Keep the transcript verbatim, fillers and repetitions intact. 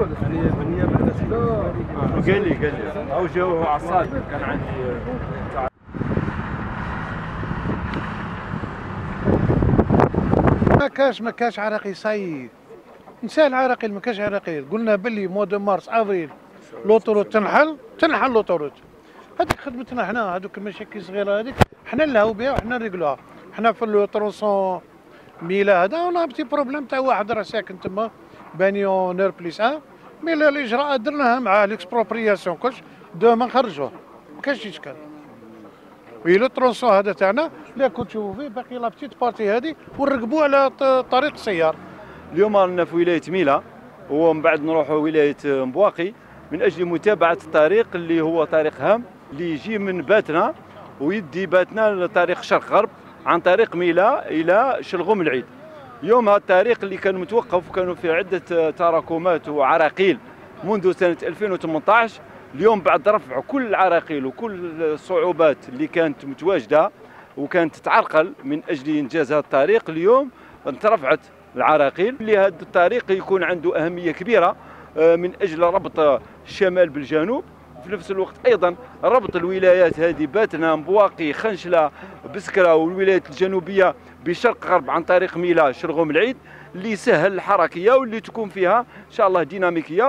بالنيابه الاساسيه. قال لي قال لي او جاو عصاد كان عندي. ما كاش ما كاش عراقيل صاي نسى العراقيل، ما كاش عراقيل. قلنا باللي موا دو مارس افريل لوطوروت تنحل تنحل لوطوروت. هذيك خدمتنا حنا، هذوك المشاكل الصغيره هذيك حنا نلهاو بها وحنا نريقلوها. حنا في لو ترونسون ميلا هذا ولا بتي بروبليم تاع واحد راه ساكن تما بانيو نير بليس ان، مي الاجراءات درناها مع ليكسبروبرياسيون كلش دوما نخرجوه ما كاينش اشكال. وي لو ترونسون هذا تاعنا لا كنت تشوفوا فيه باقي لا بتيت بارتي هذه ونركبوا على طريق السيار. اليوم رانا في ولايه ميلا ومن بعد نروحوا ولايه مبواقي من اجل متابعه الطريق اللي هو طريق هام اللي يجي من باتنا ويدي باتنا لطريق شرق غرب عن طريق ميلا الى شلغوم العيد. اليوم هذا الطريق اللي كان متوقف وكانوا فيه عده تراكمات وعراقيل منذ سنه ألفين وثمانية عشر. اليوم بعد رفع كل العراقيل وكل الصعوبات اللي كانت متواجده وكانت تتعرقل من اجل انجاز هذا الطريق، اليوم انترفعت العراقيل اللي هذا الطريق يكون عنده اهميه كبيره من اجل ربط الشمال بالجنوب، وفي نفس الوقت ايضا ربط الولايات هذه باتنا مبواقي خنشله بسكره والولايات الجنوبيه بشرق غرب عن طريق ميلا شلغوم العيد اللي يسهل الحركيه واللي تكون فيها ان شاء الله ديناميكيه.